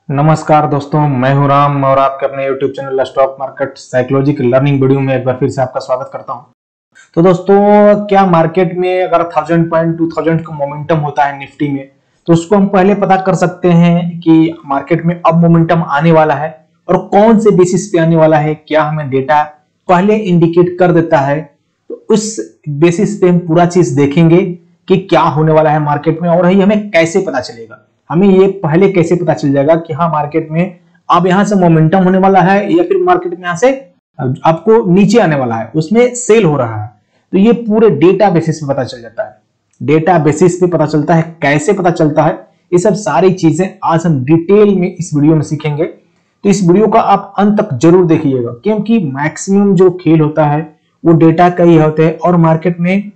नमस्कार दोस्तों, मैं हूं राम और आपके अपने YouTube channel stock market psychology की लर्निंग वीडियो में एक बार फिर से आपका स्वागत करता हूं। तो दोस्तों, क्या मार्केट में अगर 1000 पॉइंट 2000 का मोमेंटम होता है निफ्टी में, तो उसको हम पहले पता कर सकते हैं कि मार्केट में अब मोमेंटम आने वाला है और कौन से बेसिस पे आने वाला है। क्या हमें डेटा पहले इंडिकेट कर देता है, तो उस बेसिस पे हम पूरा चीज देखेंगे कि क्या होने वाला है मार्केट में और ये हमें कैसे पता चलेगा। हमें ये पहले कैसे पता चल जाएगा कि हाँ, मार्केट में अब यहां से मोमेंटम होने वाला है या फिर मार्केट में यहां से आपको नीचे आने वाला है, उसमें सेल हो रहा है। तो ये पूरे डेटा बेसिस पे पता चल जाता है। डेटा बेसिस पे पता चलता है, कैसे पता चलता है, ये सब सारी चीजें आज हम डिटेल में इस वीडियो में सीखेंगे। तो इस वीडियो का आप अंत तक जरूर देखिएगा, क्योंकि मैक्सिमम जो खेल होता है वो डेटा का ही होता है। और मार्केट में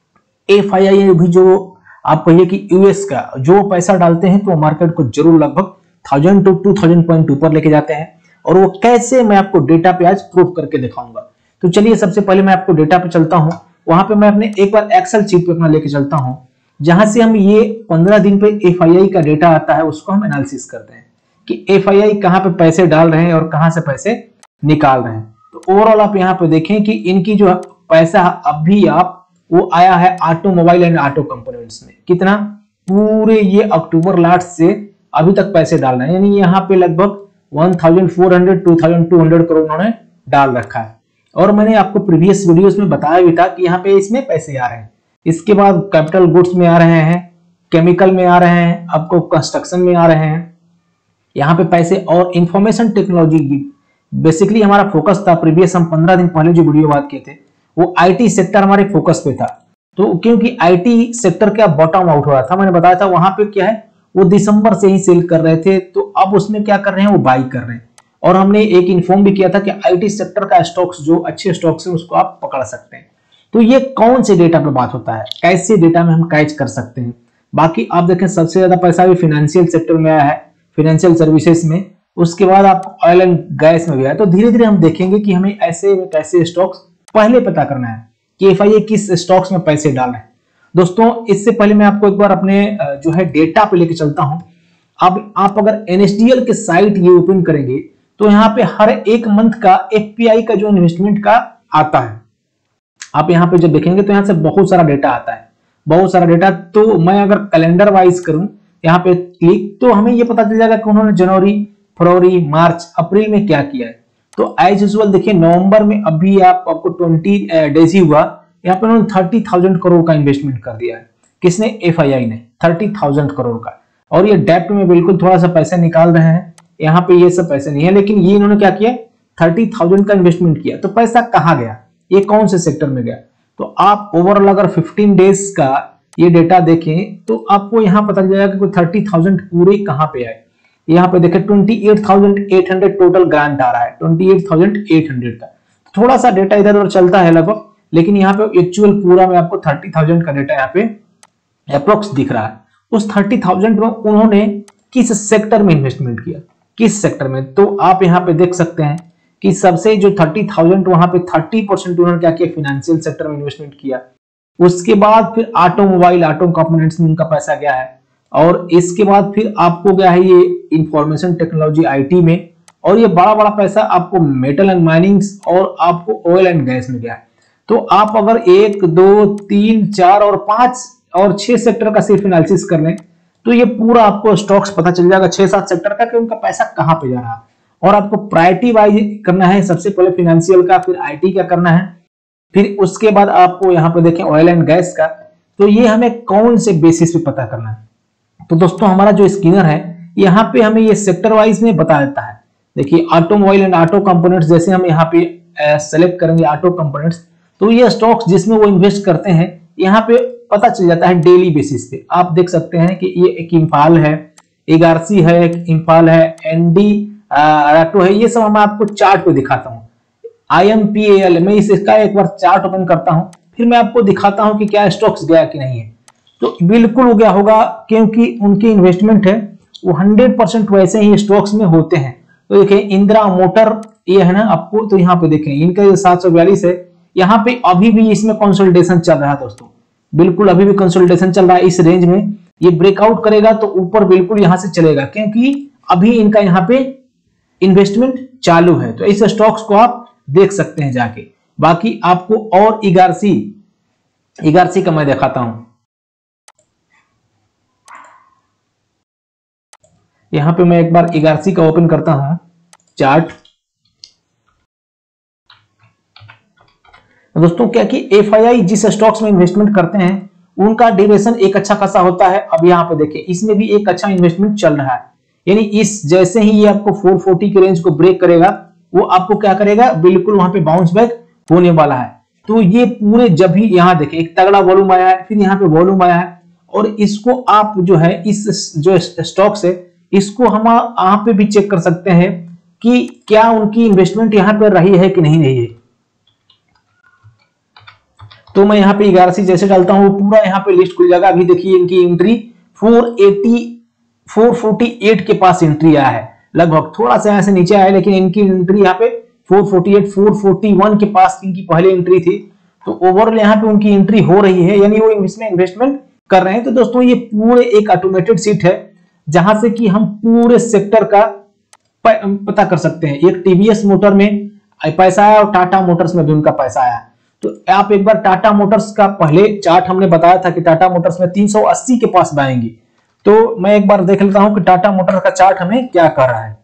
FII भी, जो आप कहिए कि यूएस का जो पैसा डालते हैं, तो मार्केट को जरूर लगभग 1000 to 2000 पॉइंट ऊपर लेके जाते हैं। और वो कैसे, मैं आपको डेटा पे आज प्रूव करके दिखाऊंगा। तो चलिए, सबसे पहले मैं आपको डेटा पे चलता हूं। वहां पे मैं अपने एक बार एक्सेल शीट पे अपना लेके चलता हूं, जहां से हम ये 15 दिन पे FII का डेटा आता है, उसको हम एनालिसिस करते हैं कि FII कहां पे पैसे डाल रहे हैं और कहां से पैसे निकाल रहे हैं। तो ओवरऑल आप यहाँ पे देखें कि इनकी जो पैसा अभी वो आया है ऑटोमोबाइल एंड ऑटो कंपोनेंट्स में। कितना? पूरे ये अक्टूबर लास्ट से अभी तक पैसे डाल रहे हैं, यानी यहाँ पे लगभग 1400-2200 करोड़ उन्होंने डाल रखा है। और मैंने आपको प्रीवियस वीडियोस में बताया भी था कि यहाँ पे इसमें पैसे आ रहे हैं। इसके बाद कैपिटल गुड्स में आ रहे हैं, केमिकल में आ रहे हैं, आपको कंस्ट्रक्शन में आ रहे हैं, यहाँ पे पैसे। और इंफॉर्मेशन टेक्नोलॉजी बेसिकली हमारा फोकस था। प्रीवियस हम 15 दिन पहले जो वीडियो बात किए थे, वो IT सेक्टर हमारे फोकस पे था। तो क्योंकि IT सेक्टर का बॉटम आउट हो रहा था, मैंने बताया था, वहां पे क्या है, वो दिसंबर से ही सेल कर रहे थे। तो अब उसमें क्या कर रहे हैं, वो बाई कर रहे हैं। और हमने एक इन्फॉर्म भी किया था कि IT सेक्टर का स्टॉक्स, जो अच्छे स्टॉक्स हैं, उसको आप पकड़ सकते हैं। तो ये कौन से डेटा पे बात होता है, कैसे डेटा में हम कैच कर सकते हैं। बाकी आप देखें, सबसे ज्यादा पैसा भी फाइनेंशियल सेक्टर में आया है, फाइनेंशियल सर्विसेज में। उसके बाद आप ऑयल एंड गैस में भी आया। तो धीरे धीरे हम देखेंगे कि हमें ऐसे कैसे स्टॉक्स पहले पता करना है कि FII किस स्टॉक्स में पैसे डाल रहे हैं। दोस्तों, इससे पहले मैं आपको एक बार अपने जो है डेटा पे लेके चलता हूं। अब आप अगर NSDL के साइट ये ओपन करेंगे, तो यहाँ पे हर एक मंथ का FPI का जो इन्वेस्टमेंट का आता है, आप यहाँ पे जब देखेंगे तो यहाँ से बहुत सारा डेटा आता है, बहुत सारा डेटा। तो मैं अगर कैलेंडर वाइज करूं यहाँ पे क्लिक, तो हमें ये पता चल जाएगा कि उन्होंने जनवरी, फरवरी, मार्च, अप्रैल में क्या किया है। तो एज यूजुअल देखिए, नवंबर में अभी आपको 20 डेज ही हुआ, यहाँ पे उन्होंने 30,000 करोड़ का इन्वेस्टमेंट कर दिया है। किसने? FII ने 30,000 करोड़ का। और ये डेप्ट में बिल्कुल थोड़ा सा पैसा निकाल रहे हैं, यहाँ पे ये सब पैसे नहीं है, लेकिन ये इन्होंने क्या किया, 30,000 का इन्वेस्टमेंट किया। तो पैसा कहाँ गया, ये कौन से सेक्टर में गया? तो आप ओवरऑल अगर 15 डेज का ये डेटा देखें, तो आपको यहाँ पता चल जाएगा कि 30,000 पूरे कहाँ पे आए। यहाँ पे देखें 28,800 टोटल ग्रांट आ रहा है, 28,800 का। थोड़ा सा डेटा इधर उधर चलता है लगभग, लेकिन यहाँ पे एक्चुअल पूरा में आपको 30,000 का डेटा यहाँ पे अप्रोक्स दिख रहा है। उस 30,000 में उन्होंने किस सेक्टर में इन्वेस्टमेंट किया, किस सेक्टर में? तो आप यहाँ पे देख सकते हैं कि सबसे जो 30,000, वहां पे 30% उन्होंने क्या किया, फाइनेंशियल सेक्टर में इन्वेस्टमेंट किया। उसके बाद फिर ऑटोमोबाइल, ऑटो कंपोनेंट्स में उनका पैसा गया है। और इसके बाद फिर आपको गया है ये इंफॉर्मेशन टेक्नोलॉजी IT में। और ये बड़ा बड़ा पैसा आपको मेटल एंड माइनिंग्स और आपको ऑयल एंड गैस में गया है। तो आप अगर 1, 2, 3, 4 और 5 और 6 सेक्टर का सिर्फ एनालिसिस कर लें, तो ये पूरा आपको स्टॉक्स पता चल जाएगा 6-7 सेक्टर का, कि उनका पैसा कहाँ पे जा रहा है। और आपको प्रायोरिटी वाइज करना है, सबसे पहले फाइनेंशियल का, फिर IT का करना है, फिर उसके बाद आपको यहाँ पे देखें ऑयल एंड गैस का। तो ये हमें कौन से बेसिस पे पता करना है। तो दोस्तों, हमारा जो स्कैनर है, यहाँ पे हमें ये सेक्टर वाइज में बता देता है। देखिए, ऑटोमोबाइल एंड ऑटो कंपोनेंट्स, जैसे हम यहाँ पे सेलेक्ट करेंगे ऑटो कंपोनेंट्स, तो ये स्टॉक्स जिसमें वो इन्वेस्ट करते हैं, यहाँ पे पता चल जाता है डेली बेसिस पे। आप देख सकते हैं कि ये एक इम्फाल है, एक RC है, एक इम्फाल है, ND ऑटो है। ये सब मैं आपको चार्ट पे दिखाता हूँ। IMPAL, मैं इसका एक बार चार्ट ओपन करता हूँ, फिर मैं आपको दिखाता हूँ कि क्या स्टॉक्स गया कि नहीं है। तो बिल्कुल हो गया होगा, क्योंकि उनकी इन्वेस्टमेंट है वो 100% वैसे ही स्टॉक्स में होते हैं। तो देखिए, इंदिरा मोटर ये है ना आपको, तो यहाँ पे देखें इनका 742 है। यहाँ पे अभी भी इसमें कंसोलिडेशन चल रहा है दोस्तों, बिल्कुल अभी भी कंसोलिडेशन चल रहा है इस रेंज में। ये ब्रेकआउट करेगा तो ऊपर बिल्कुल यहाँ से चलेगा, क्योंकि अभी इनका यहाँ पे इन्वेस्टमेंट चालू है। तो इस स्टॉक्स को आप देख सकते हैं जाके। बाकी आपको और इगारसी का मैं दिखाता हूं। यहां पे मैं एक बार इगारसी का ओपन करता हूं चार्ट। दोस्तों क्या कि एफआईआई जिस स्टॉक्स में इन्वेस्टमेंट करते हैं उनका ड्यूरेशन एक अच्छा खासा होता है। अब यहाँ पे देखिए इसमें भी एक अच्छा इन्वेस्टमेंट चल रहा है, यानी इस जैसे ही ये आपको 440 के रेंज को ब्रेक करेगा वो आपको क्या करेगा, बिल्कुल वहां पे बाउंस बैक होने वाला है। तो ये पूरे जब भी यहाँ देखिए एक तगड़ा वॉल्यूम आया है, फिर यहाँ पे वॉल्यूम आया है, और इसको आप जो है इस जो स्टॉक्स है इसको हम यहाँ पे भी चेक कर सकते हैं कि क्या उनकी इन्वेस्टमेंट यहाँ पे रही है कि नहीं रही है। तो मैं यहाँ पे 11 जैसे डालता हूँ पूरा यहाँ पे लिस्ट खुल जाएगा। अभी देखिए इनकी एंट्री 448 के पास एंट्री आया है, लगभग थोड़ा सा यहाँ से नीचे आया, लेकिन इनकी एंट्री यहाँ पे 448 441 के पास इनकी पहले एंट्री थी। तो ओवरऑल यहाँ पे उनकी एंट्री हो रही है, यानी वो इसमें इन्वेस्टमेंट कर रहे हैं। तो दोस्तों ये पूरे एक ऑटोमेटेड सीट है जहां से कि हम पूरे सेक्टर का पता कर सकते हैं। एक टीवीएस मोटर में पैसा आया और टाटा मोटर्स में भी उनका पैसा आया। तो आप एक बार टाटा मोटर्स का पहले चार्ट हमने बताया था कि टाटा मोटर्स में 380 के पास आएंगी। तो मैं एक बार देख लेता हूं कि टाटा मोटर्स का चार्ट हमें क्या कर रहा है।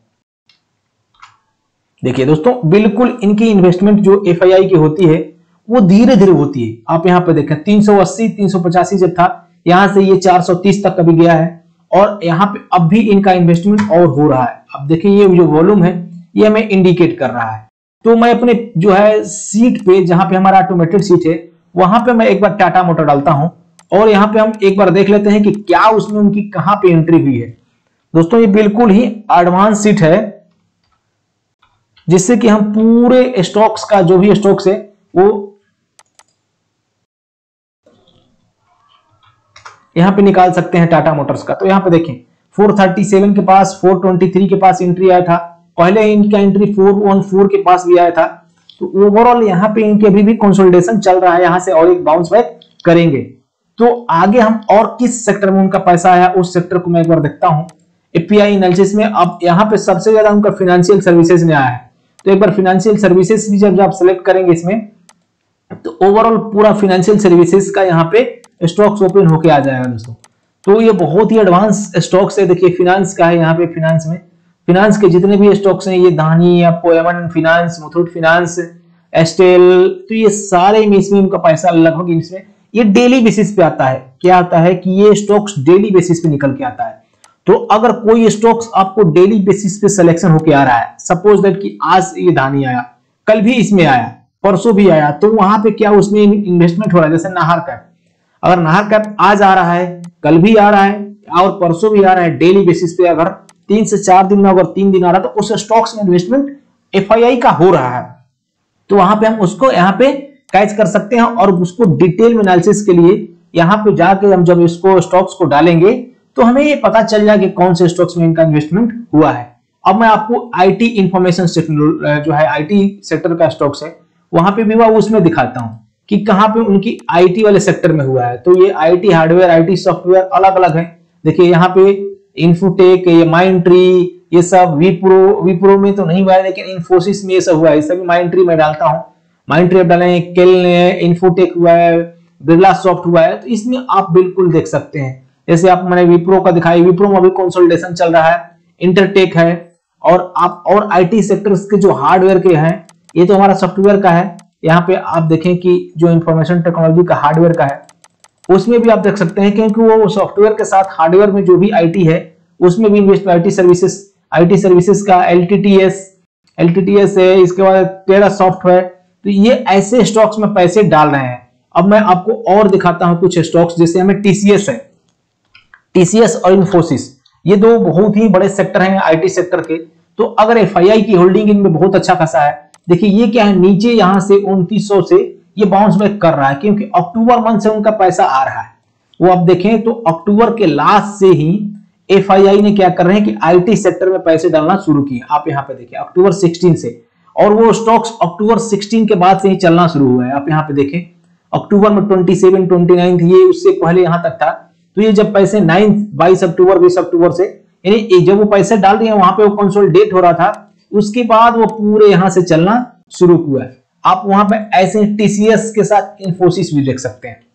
देखिए दोस्तों बिल्कुल इनकी इन्वेस्टमेंट जो एफआईआई की होती है वो धीरे धीरे होती है। आप यहाँ पे देखें 380 385 जब था, यहां से ये 430 तक कभी गया है, और यहाँ पे अब भी इनका इन्वेस्टमेंट और हो रहा है। अब देखिए ये जो वॉल्यूम है ये हमें इंडिकेट कर रहा है। तो मैं अपने जो है सीट पे जहां पे हमारा ऑटोमेटेड सीट है वहां पे मैं एक बार टाटा मोटर डालता हूं, और यहाँ पे हम एक बार देख लेते हैं कि क्या उसमें उनकी कहां पे एंट्री हुई है। दोस्तों ये बिल्कुल ही एडवांस सीट है जिससे कि हम पूरे स्टॉक्स का जो भी स्टॉक्स है वो यहां पे निकाल सकते हैं टाटा मोटर्स का। तो यहां पे देखें 437 के पास 423 के पास एंट्री आया था, पहले इनका एंट्री 414 के पास भी आया था। तो ओवरऑल यहाँ पे इनके अभी भी कंसोलिडेशन चल रहा है, यहां से और एक बाउंस बैक करेंगे। तो आगे हम और किस सेक्टर में उनका पैसा आया उस सेक्टर को मैं एक बार देखता हूं। एपीआई एनालिसिस में अब यहाँ पे सबसे ज्यादा उनका फाइनेंशियल सर्विसेज में आया है। तो एक बार फाइनेंशियल सर्विसेज भी जब आप सेलेक्ट करेंगे इसमें तो ओवरऑल पूरा फाइनेंशियल सर्विसेज का यहाँ पे स्टॉक्स ओपन होके आ जाएगा दोस्तों। तो ये बहुत ही एडवांस स्टॉक्स है। देखिए फिनांस का है, यहाँ पे फिनांस में फिनांस के जितने भी स्टॉक्स हैं, ये धानी, आपको एमन फिनांस, मुथूट फिनांस, एस्टेल, तो ये सारे में इसमें उनका पैसा लगभग इसमें ये डेली बेसिस पे आता है। क्या आता है कि ये स्टॉक्स डेली बेसिस पे निकल के आता है। तो अगर कोई स्टॉक्स आपको डेली बेसिस पे सिलेक्शन होके आ रहा है, सपोज दैट कि आज ये धानी आया, कल भी इसमें आया, परसों भी आया, तो वहां पे क्या उसमें इन्वेस्टमेंट हो रहा है। जैसे नाहर कैप, अगर नाहर कैप आज आ रहा है, कल भी आ रहा है और परसों भी आ रहा है, डेली बेसिस पे अगर 3 से 4 दिन में अगर 3 दिन आ रहा है तो उस स्टॉक्स में इन्वेस्टमेंट एफआईआई का हो रहा है। तो वहां पे हम उसको यहाँ पे कैच कर सकते हैं, और उसको डिटेल में एनालिसिस के लिए यहाँ पे जाके हम जब इसको स्टॉक्स को डालेंगे तो हमें ये पता चल जाएगा कि कौन से स्टॉक्स में इनका इन्वेस्टमेंट हुआ है। अब मैं आपको आईटी इंफॉर्मेशन जो है आईटी सेक्टर का स्टॉक्स है वहां पे भी मैं उसमें दिखाता हूं कि कहां पे उनकी आईटी वाले सेक्टर में हुआ है। तो ये आईटी हार्डवेयर, आईटी सॉफ्टवेयर अलग अलग है। देखिए यहाँ पे इन्फोटेक, ये माइंडट्री, ये सब विप्रो में तो नहीं हुआ है, लेकिन इन्फोसिस में ये सब हुआ है। सभी माइंडट्री में डालता हूँ, माइंडट्री डाले, केल ने, इन्फोटेक हुआ है, बिरला सॉफ्ट हुआ है। तो इसमें आप बिल्कुल देख सकते हैं। जैसे आप मैंने विप्रो का दिखाई, विप्रो में अभी कंसोलिडेशन चल रहा है, इंटरटेक है, और आप और आईटी सेक्टर्स के जो हार्डवेयर के हैं, ये तो हमारा सॉफ्टवेयर का है। यहाँ पे आप देखें कि जो इंफॉर्मेशन टेक्नोलॉजी का हार्डवेयर का है उसमें भी आप देख सकते हैं, क्योंकि वो सॉफ्टवेयर के साथ हार्डवेयर में जो भी आईटी है उसमें भी इन्वेस्ट, आईटी सर्विसेज का एलटीटीएस है, इसके बाद टेरा सॉफ्टवेयर। तो ये ऐसे स्टॉक्स में पैसे डाल रहे हैं। अब मैं आपको और दिखाता हूं कुछ स्टॉक्स, जैसे हमें टीसीएस है, टीसीएस और इन्फोसिस, ये दो बहुत ही बड़े सेक्टर हैं आईटी सेक्टर के। तो अगर एफआईआई की होल्डिंग इनमें बहुत अच्छा खासा है। देखिए ये क्या है, नीचे यहां से 2900 से ये बाउंस बैक कर रहा है, क्योंकि अक्टूबर मंथ से उनका पैसा आ रहा है। वो आप देखें तो अक्टूबर के लास्ट से ही एफआईआई ने क्या कर रहे हैं कि आईटी सेक्टर में पैसे डालना शुरू किए। आप यहाँ पे देखिए अक्टूबर 16 से, और वो स्टॉक्स अक्टूबर 16 के बाद से ही चलना शुरू हुआ है। आप यहाँ पे देखें अक्टूबर में 27, 29 ये उससे पहले यहां तक था। तो ये जब पैसे 9, 22 अक्टूबर, 20 अक्टूबर से यानी जब वो पैसे डाल दिए वहां पे वो कंसोलिडेट हो रहा था, उसके बाद वो पूरे यहां से चलना शुरू हुआ है। आप वहां पे ऐसे टीसीएस के साथ इन्फोसिस भी देख सकते हैं।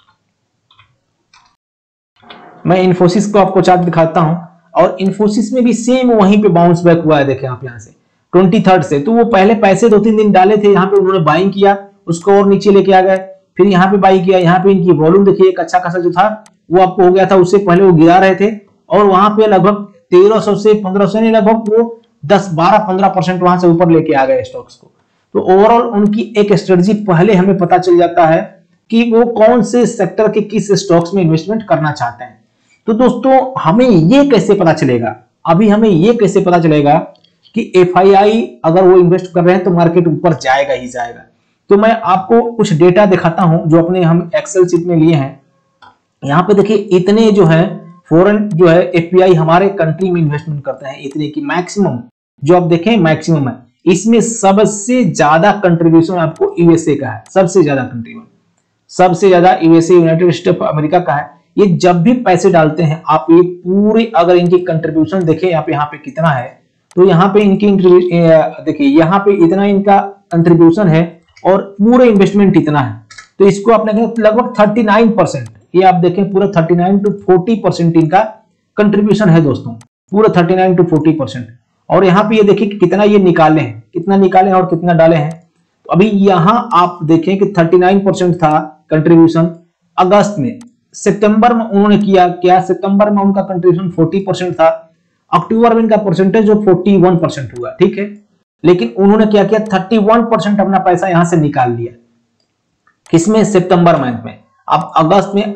मैं इन्फोसिस को आपको चार्ट दिखाता हूं, और इन्फोसिस में भी सेम वहीं पे बाउंस बैक हुआ है। देखें आप यहां से 23 से, तो वो पहले पैसे 2-3 दिन डाले थे, यहाँ पे उन्होंने बाइंग किया, उसको और नीचे लेके आ गए, फिर यहाँ पे बाई किया। यहाँ पे इनकी वॉल्यूम देखिए एक अच्छा खासा जो था वो आपको हो गया था, उससे पहले वो गिरा रहे थे, और वहां पे लगभग 1300 से 1500 नहीं, लगभग वो 10-12-15% वहां से ऊपर लेके आ गए स्टॉक्स को। तो ओवरऑल उनकी एक स्ट्रेटजी पहले हमें पता चल जाता है कि वो कौन से सेक्टर के किस स्टॉक्स में इन्वेस्टमेंट करना चाहते हैं। तो दोस्तों हमें ये कैसे पता चलेगा, अभी हमें ये कैसे पता चलेगा कि एफआईआई अगर वो इन्वेस्ट कर रहे हैं तो मार्केट ऊपर जाएगा ही जाएगा। तो मैं आपको कुछ डेटा दिखाता हूं जो अपने हम एक्सेल शीट में लिए हैं। यहाँ पे देखिए इतने जो है फॉरेन जो है एफपीआई हमारे कंट्री में इन्वेस्टमेंट करते हैं, इतने की मैक्सिमम जो आप देखें मैक्सिमम है। इसमें सबसे ज्यादा कंट्रीब्यूशन आपको यूएसए का है, सबसे ज्यादा कंट्रीब्यूशन, सबसे ज्यादा USA United State of America का है। ये जब भी पैसे डालते हैं आप ये पूरे अगर इनकी कंट्रीब्यूशन देखें आप यहाँ पे कितना है, तो यहाँ पे इनकी देखिए यहाँ पे इतना इनका कंट्रीब्यूशन है और पूरे इन्वेस्टमेंट इतना है। तो इसको आपने लगभग 39%, ये आप देखें पूरा 39 to 40% इनका कंट्रीब्यूशन है दोस्तों, पूरा 39 to 40%। और यहाँ पे ये देखिए कि कितना ये निकाले हैं, कितना निकाले हैं और कितना डाले हैं। तो अभी यहाँ आप देखें कि 39% था कंट्रीब्यूशन अगस्त में, सितंबर में उन्होंने किया क्या, सितंबर में उनका कंट्रीब्यूशन 40% था, अक्टूबर में इनका परसेंटेज जो 41% हुआ, ठीक है। लेकिन उन्होंने क्या किया, 31% अपना पैसा यहां से निकाल लिया, किसमें, सितंबर मंथ में। अब अगस्त में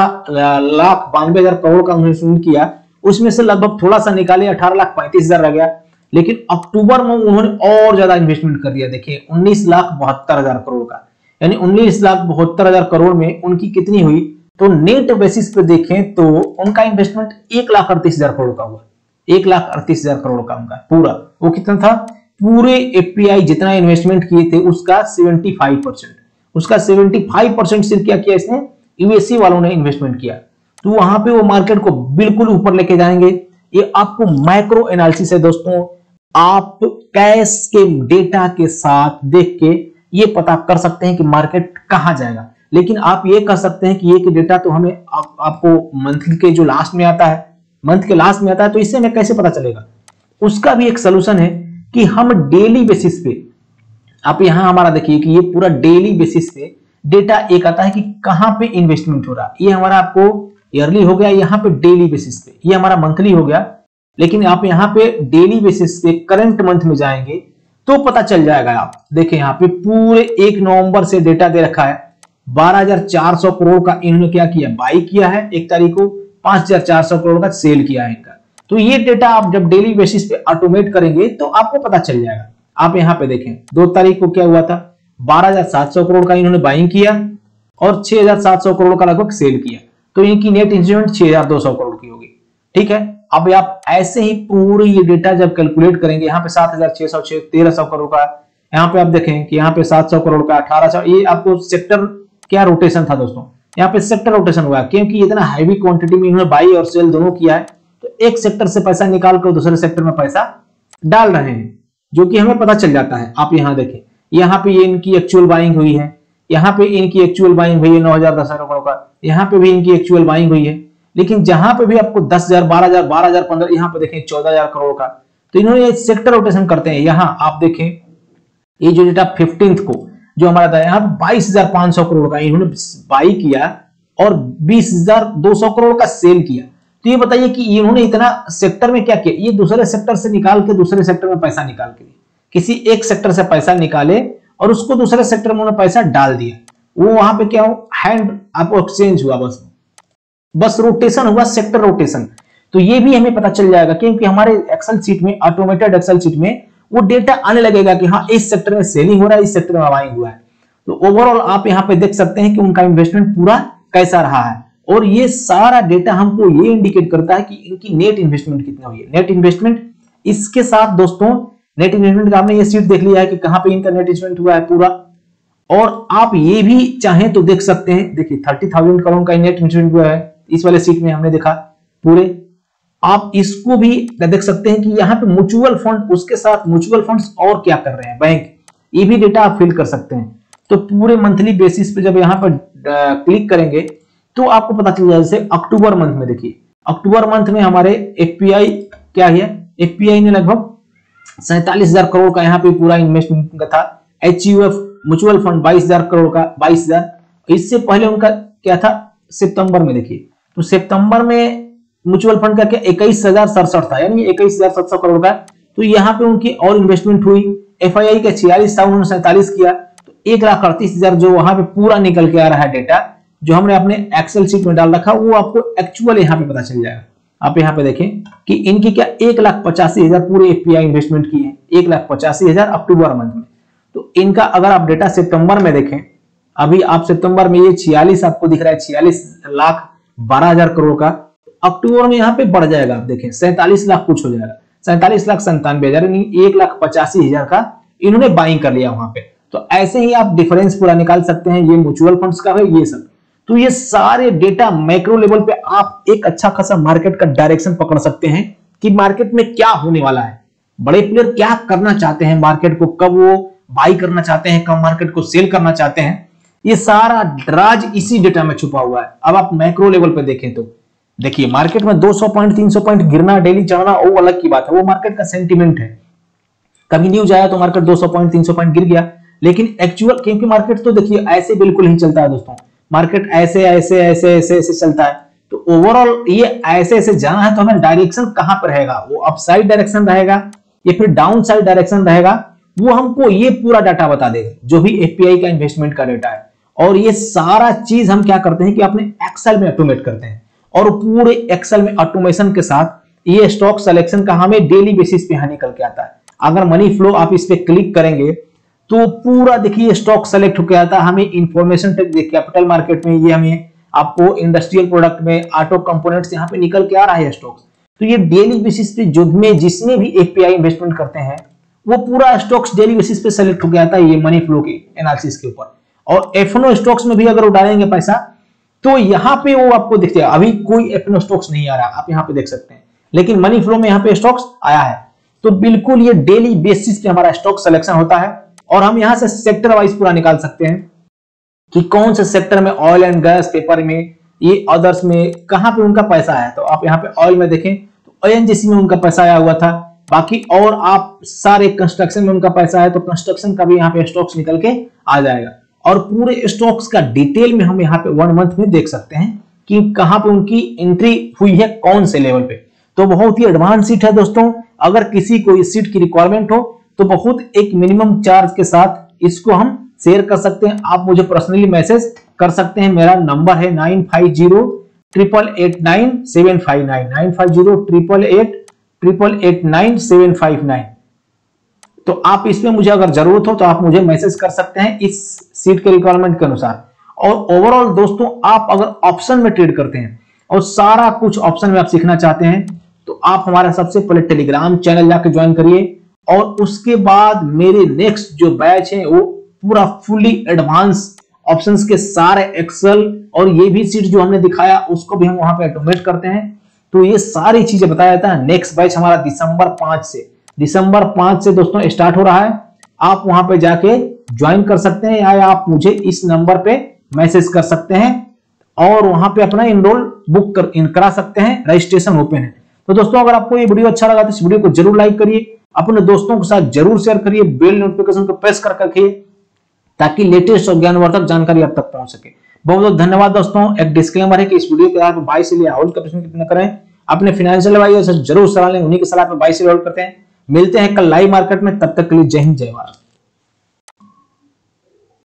18,92,000 करोड़ का इन्वेस्टमेंट किया, उसमें से लगभग थोड़ा सा निकाले 18,35,000 रह गया। लेकिन अक्टूबर में उन्होंने और ज्यादा इन्वेस्टमेंट कर दिया, देखिए 19,72,000 करोड़ का, यानी 19,72,000 करोड़ में उनकी कितनी हुई, तो नेट बेसिस पे देखें तो उनका इन्वेस्टमेंट 1,38,000 करोड़ का हुआ, 1,38,000 करोड़ का उनका पूरा, वो कितना था, पूरे एफपीआई जितना इन्वेस्टमेंट किए थे उसका 75%, उसका 75% सिर्फ क्या किया इसने, यूएसए वालों ने इन्वेस्टमेंट किया। तो वहां पे वो मार्केट को बिल्कुल ऊपर लेके जाएंगे। ये आपको माइक्रो एनालिसिस है दोस्तों, आप कैश के डेटा के साथ देख के ये पता कर सकते हैं कि मार्केट कहां जाएगा। लेकिन आप ये कह सकते हैं कि ये डेटा तो हमें आपको मंथ के जो लास्ट में आता है, मंथ के लास्ट में आता है, तो इससे हमें कैसे पता चलेगा। उसका भी एक सोल्यूशन है कि हम डेली बेसिस पे, आप यहां हमारा देखिए कि ये पूरा डेली बेसिस पे डेटा एक आता है कि कहां पे इन्वेस्टमेंट हो रहा है। ये हमारा आपको ईयरली हो गया, यहाँ पे डेली बेसिस पे, ये हमारा मंथली हो गया। लेकिन आप यहाँ पे डेली बेसिस पे करंट मंथ में जाएंगे तो पता चल जाएगा। आप देखें यहाँ पे पूरे 1 नवंबर से डेटा दे रखा है, 12,400 करोड़ का इन्होंने क्या किया, बाई किया है 1 तारीख को, 5,400 करोड़ का सेल किया है इनका। तो ये डेटा आप जब डेली बेसिस पे ऑटोमेट करेंगे तो आपको पता चल जाएगा। आप यहाँ पे देखें 2 तारीख को क्या हुआ था, 12,700 करोड़ का इन्होंने बाइंग किया और 6,700 करोड़ का लगभग सेल किया। तो इनकी नेट इन्वेस्टमेंट 6,200 करोड़ की होगी, ठीक है। अब आप ऐसे ही पूरी ये डेटा जब कैलकुलेट करेंगे, यहाँ पे 7,600, 1,300 करोड़ का, यहाँ पे आप देखें कि यहाँ पे 700 करोड़ का, 1,800, ये आपको सेक्टर क्या रोटेशन था दोस्तों, यहाँ पे सेक्टर रोटेशन हुआ, क्योंकि इतना हैवी क्वांटिटी में इन्होंने बाई और सेल दोनों किया है। तो एक सेक्टर से पैसा निकाल कर दूसरे सेक्टर में पैसा डाल रहे हैं, जो कि हमें पता चल जाता है। आप यहाँ देखें, यहाँ पे ये इनकी एक्चुअल बाइंग हुई है, यहाँ पे इनकी एक्चुअल बाइंग हुई है 9,010 करोड़ का, यहाँ पे भी इनकी एक्चुअल बाइंग हुई है। लेकिन जहां पे भी आपको 10,000, 12,000, 12,000, 15, यहाँ पे देखें 14,000 करोड़ का। तो इन्होंने ये सेक्टर रोटेशन करते हैं। यहाँ आप देखें ये जो डेटा 15th को जो हमारा था, यहाँ 22,500 करोड़ का इन्होंने बाई किया और 20,200 करोड़ का सेल किया। तो ये बताइए कि इन्होंने इतना सेक्टर में क्या किया, ये दूसरे सेक्टर से निकाल के दूसरे सेक्टर में पैसा निकाल के, किसी एक सेक्टर से पैसा निकाले और उसको दूसरे सेक्टर में उन्होंने पैसा डाल दिया। वो वहां पे क्या हो, हैंड आपको एक्सचेंज हुआ, बस रोटेशन हुआ, सेक्टर रोटेशन। तो ये भी हमें पता चल जाएगा, क्योंकि हमारे एक्सेल शीट में, ऑटोमेटेड एक्सेल शीट में वो डेटा आने लगेगा कि हाँ इस सेक्टर में सेलिंग हो रहा है, इस सेक्टर में बाइंग हुआ है। तो ओवरऑल आप यहाँ पे देख सकते हैं कि उनका इन्वेस्टमेंट पूरा कैसा रहा है। और ये सारा डेटा हमको ये इंडिकेट करता है कि इनकी नेट इन्वेस्टमेंट कितना हुई है। नेट इन्वेस्टमेंट, इसके साथ दोस्तों नेट इन्वेस्टमेंट का आपने ये शीट देख लिया है कि कहां पे इनका नेट इन्वेस्टमेंट हुआ है पूरा। और आप ये भी चाहें तो देख सकते हैं, देखिए 30,000 करोड़ का नेट इन्वेस्टमेंट हुआ है, इस वाले शीट में हमने देखा पूरे आप इसको भी देख सकते हैं कि यहाँ पे म्यूचुअल फंड, उसके साथ म्यूचुअल फंड्स और क्या कर रहे हैं, बैंक, ये भी डेटा आप फिल कर सकते हैं। तो पूरे मंथली बेसिस पे जब यहाँ पर क्लिक करेंगे तो आपको पता चल जाएगा। जैसे अक्टूबर मंथ में देखिए, अक्टूबर मंथ में हमारे एफपीआई क्या है, एफपीआई ने लगभग 47,000 करोड़ का यहाँ पे पूरा इन्वेस्टमेंट का था। एचयूएफ म्यूचुअल फंड 22,000 करोड़ का, 22,000। इससे पहले उनका क्या था सितंबर में, देखिए तो सितंबर में म्यूचुअल फंड का क्या 21,067 था, यानी 21,700 करोड़ का। तो यहाँ पे उनकी और इन्वेस्टमेंट हुई। एफआईआई का 46 था, उन्होंने 47 किया, तो 1,38,000 जो वहां पे पूरा निकल के आ रहा है डेटा, जो हमने अपने एक्सेल शीट में डाल रखा, वो आपको एक्चुअल यहाँ पे पता चल जाएगा। आप यहाँ पे देखें कि इनकी क्या 1,85,000 पूरे एफपीआई इन्वेस्टमेंट की है, 1,85,000 अक्टूबर मंथ में। तो इनका अगर आप डेटा सितंबर में देखें, अभी आप सितंबर में ये 46 आपको दिख रहा है, 46,12,000 करोड़ का। अक्टूबर में यहाँ पे बढ़ जाएगा, आप देखें 47 लाख कुछ हो जाएगा, 47,97,000, 1,85,000 का इन्होंने बाइंग कर लिया वहां पे। तो ऐसे ही आप डिफरेंस पूरा निकाल सकते हैं। ये म्यूचुअल फंड्स का है ये सब। तो ये सारे डेटा मैक्रो लेवल पे आप एक अच्छा खासा मार्केट का डायरेक्शन पकड़ सकते हैं कि मार्केट में क्या होने वाला है, बड़े प्लेयर क्या करना चाहते हैं मार्केट को, कब वो बाई करना चाहते हैं, कब मार्केट को सेल करना चाहते हैं। ये सारा राज इसी डेटा में छुपा हुआ है। अब आप मैक्रो लेवल पे देखें तो देखिए, मार्केट में 200 पॉइंट 300 पॉइंट गिरना, डेली चढ़ना, वो अलग की बात है, वो मार्केट का सेंटीमेंट है। कभी न्यूज आया तो मार्केट 200 पॉइंट 300 पॉइंट गिर गया, लेकिन एक्चुअल, क्योंकि मार्केट तो देखिए ऐसे बिल्कुल नहीं चलता है दोस्तों, मार्केट ऐसे ऐसे ऐसे ऐसे ऐसे चलता है। तो ओवरऑल ये ऐसे ऐसे जाना है तो हमें डायरेक्शन कहां पर रहेगा, वो अपसाइड डायरेक्शन रहेगा या फिर डाउन साइड डायरेक्शन रहेगा, वो हमको ये पूरा डाटा बता देगा, जो भी एफपीआई का इन्वेस्टमेंट का डाटा है। और ये सारा चीज हम क्या करते हैं कि अपने एक्सेल में ऑटोमेट करते हैं, और पूरे एक्सेल में ऑटोमेशन के साथ ये स्टॉक सिलेक्शन का हमें डेली बेसिस पे यहां निकल के आता है। अगर मनी फ्लो आप इस पे क्लिक करेंगे तो पूरा देखिए स्टॉक सेलेक्ट होकर आता है। हमें इंफॉर्मेशन कैपिटल मार्केट में ये हमें आपको इंडस्ट्रियल प्रोडक्ट में ऑटो कंपोनेंट्स यहाँ पे निकल के आ रहा है स्टॉक्स। तो ये डेली बेसिस पे जो में जिसमें भी एफपीआई इन्वेस्टमेंट करते हैं वो पूरा स्टॉक्स डेली बेसिस पे सेलेक्ट होकर आता है, ये मनी फ्लो के एनालिसिस के ऊपर। और एफएनओ स्टॉक्स में भी अगर वो डालेंगे पैसा तो यहाँ पे वो आपको दिख जाएगा। अभी कोई एफएनओ स्टॉक्स नहीं आ रहा, आप यहाँ पे देख सकते हैं, लेकिन मनी फ्लो में यहाँ पे स्टॉक्स आया है। तो बिल्कुल ये डेली बेसिस पे हमारा स्टॉक सिलेक्शन होता है, और हम यहाँ से सेक्टर वाइज पूरा निकाल सकते हैं कि कौन से सेक्टर में, ऑयल एंड गैस, पेपर में, ये अदर्स में कहां पे उनका पैसा है। तो आप यहाँ पे ऑयल में देखें तो ओएनजीसी में उनका पैसा आया हुआ था, बाकी और आप सारे कंस्ट्रक्शन में उनका पैसा है तो कंस्ट्रक्शन का भी यहाँ पे स्टॉक्स निकल के आ जाएगा। और पूरे स्टॉक्स का डिटेल में हम यहाँ पे 1 मंथ में देख सकते हैं कि कहां पे उनकी एंट्री हुई है, कौन से लेवल पे। तो बहुत ही एडवांस सीट है दोस्तों। अगर किसी को इस सीट की रिक्वायरमेंट हो तो बहुत एक मिनिमम चार्ज के साथ इसको हम शेयर कर सकते हैं। आप मुझे पर्सनली मैसेज कर सकते हैं, मेरा नंबर है 9508889759, 95088889 तो आप इसमें मुझे अगर जरूरत हो तो आप मुझे मैसेज कर सकते हैं इस सीट के रिक्वायरमेंट के अनुसार। और ओवरऑल दोस्तों, आप अगर ऑप्शन में ट्रेड करते हैं और सारा कुछ ऑप्शन में आप सीखना चाहते हैं तो आप हमारा सबसे पहले टेलीग्राम चैनल जाके ज्वाइन करिए, और उसके बाद मेरे नेक्स्ट जो बैच है वो पूरा फुली एडवांस ऑप्शंस के सारे एक्सेल और ये भी सीट जो हमने दिखाया उसको भी हम वहां पे ऑटोमेट करते हैं। तो ये सारी चीजें बताया जाता है। नेक्स्ट बैच हमारा दिसंबर 5 से दोस्तों स्टार्ट हो रहा है। आप वहां पे जाके ज्वाइन कर सकते हैं, या आप मुझे इस नंबर पे मैसेज कर सकते हैं और वहां पे अपना इनरोल बुक करा सकते हैं, रजिस्ट्रेशन ओपन है। तो दोस्तों, अगर आपको ये वीडियो अच्छा लगा तो इस वीडियो को जरूर लाइक करिए, अपने दोस्तों के साथ जरूर शेयर करिए, बेल नोटिफिकेशन को प्रेस कर रखिए ताकि लेटेस्ट और ज्ञानवर्धक जानकारी आप तक पहुंच सके। बहुत बहुत धन्यवाद दोस्तों। एक डिस्क्लेमर है कि इस वीडियो के आप बाय से लिए होल्ड का प्रश्न कितना करें, अपने फाइनेंशियल एडवाइजर से जरूर सलाह लें, उन्हीं की सलाह पे बाय से होल्ड करते हैं। मिलते हैं कल लाइव मार्केट में, तब तक के लिए जय हिंद जय भारत।